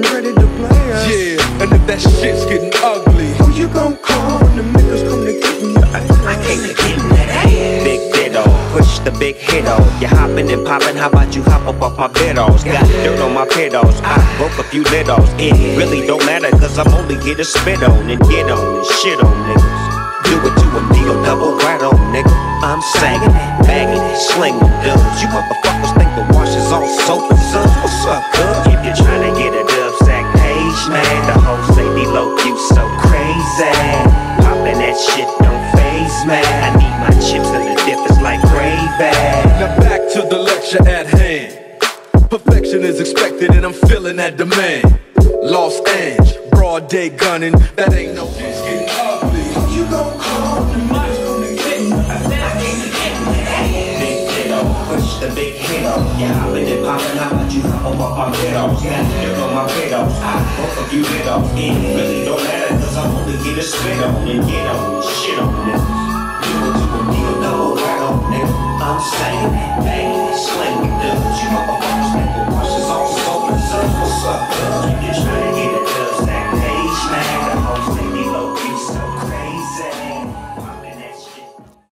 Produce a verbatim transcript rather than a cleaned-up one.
getting ready to play us. Yeah, and if that shit's getting ugly, who you gon' call when the niggas come to getting your ass? I came to getting that ass. Big ditto, push the big hit-o. You hopping and popping, how about you hop up off my beddos? Got dirt on my pedals, I broke a few littles. It really don't matter, cause I'm only here to spit on and get on and shit on niggas. Do it to a deal, double right on, nigga. I'm sagging it, bagging it, slinging dubs. You motherfuckers think the wash is all soap and suds. What's up, cuz? If you're trying to get a dub sack page, man, the whole say D-Lo, you so crazy. Popping that shit don't phase, man. I need my chips and the dip is like gravy. Now back to the lecture at hand. Perfection is expected and I'm feeling that demand. Los Angeles, broad day gunning, that ain't no shit's getting ugly. Who you gon' call when the niggas come to getting your ass? Big ditto, push the big hit-o. You hopping and popping, how about you hop up off my pedals? Got dirt on my pedals, I broke a few littles. It really don't matter, cause I'm only here to spit on and get on and shit on niggas. Do it to a deal, double right on, nigga. I'm saying that, banging it, slinging dubs. You motherfuckers think the wash is all soap and suds. What's up, cuz? You trying